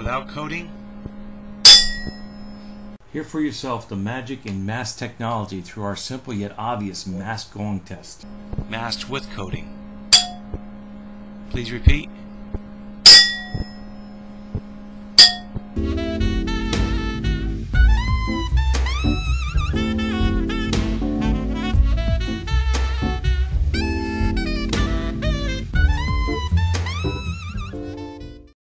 without coating. Hear for yourself the magic in Mast technology through our simple yet obvious Mast going test. Mast with coating. Please repeat.